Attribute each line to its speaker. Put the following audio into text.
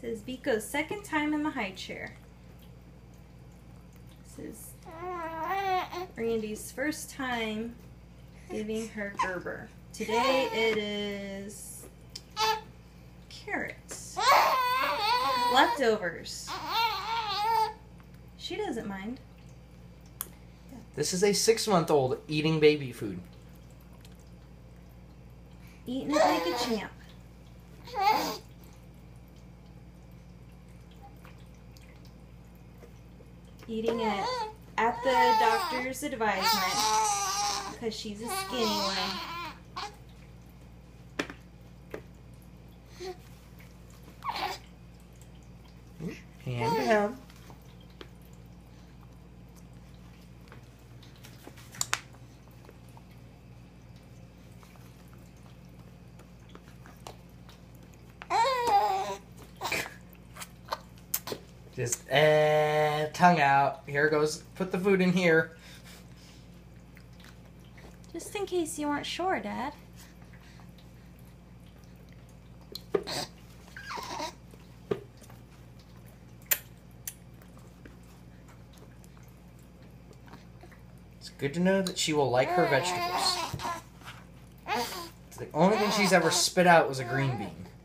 Speaker 1: This is Vico's second time in the high chair. This is Randy's first time giving her Gerber. Today it is carrots. Leftovers. She doesn't mind.
Speaker 2: This is a 6-month-old eating baby food.
Speaker 1: Eating it like a champ. Eating it at the doctor's advisement because she's a skinny one.
Speaker 2: Hand down. Just tongue out. Here goes. Put the food in here.
Speaker 1: Just in case you weren't sure, Dad.
Speaker 2: It's good to know that she will like her vegetables. The only thing she's ever spit out was a green bean.